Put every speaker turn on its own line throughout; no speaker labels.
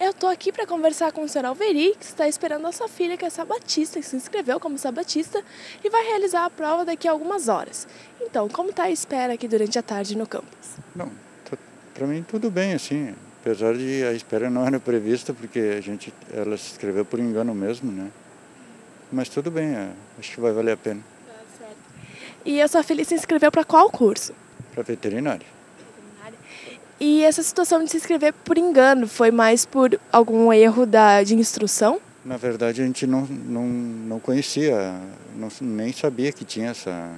eu tô aqui para conversar com o senhor Alveri, que está esperando a sua filha, que é sabatista, que se inscreveu como sabatista e vai realizar a prova daqui a algumas horas. Então, como está a espera aqui durante a tarde no campus?
Não, para mim tudo bem, assim, apesar de a espera não era prevista, porque ela se inscreveu por engano mesmo, né? Mas tudo bem, acho que vai valer a pena.
Tá certo. E a sua filha se inscreveu para qual curso?
Para veterinária.
E essa situação de se inscrever por engano, foi mais por algum erro de instrução?
Na verdade, a gente não conhecia, nem sabia que tinha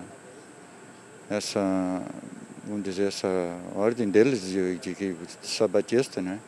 vamos dizer, essa ordem deles de sabatista, né?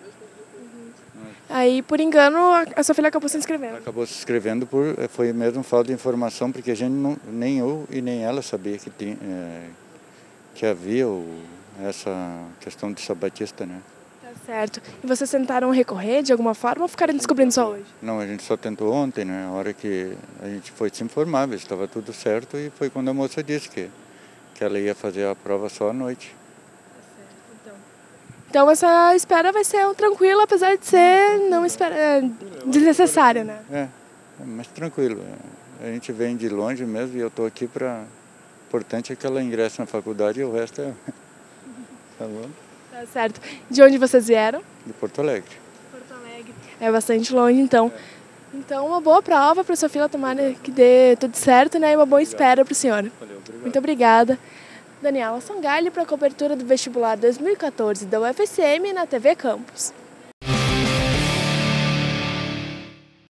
Aí, por engano, a sua filha acabou se inscrevendo.
Acabou se inscrevendo foi mesmo falta de informação, porque a gente nem eu e nem ela sabia que havia essa questão de sabatista, né?
Tá certo. E vocês tentaram recorrer de alguma forma ou ficaram descobrindo só hoje?
Não, a gente só tentou ontem, né? A hora que a gente foi se informar, ver se estava tudo certo, e foi quando a moça disse que ela ia fazer a prova só à noite.
Então essa espera vai ser tranquila, apesar de ser desnecessária, né?
Mas tranquilo. A gente vem de longe mesmo e eu estou aqui para... O importante é que ela ingresse na faculdade e o resto é... Tá bom?
Tá certo. De onde vocês vieram?
De Porto Alegre.
Porto Alegre. É bastante longe, então. Então, uma boa prova para sua filha, tomara que dê tudo certo, né? E uma boa espera para o senhor.
Valeu, obrigado.
Muito obrigada. Daniela Sangalli para a cobertura do vestibular 2014 da UFSM na TV Campus.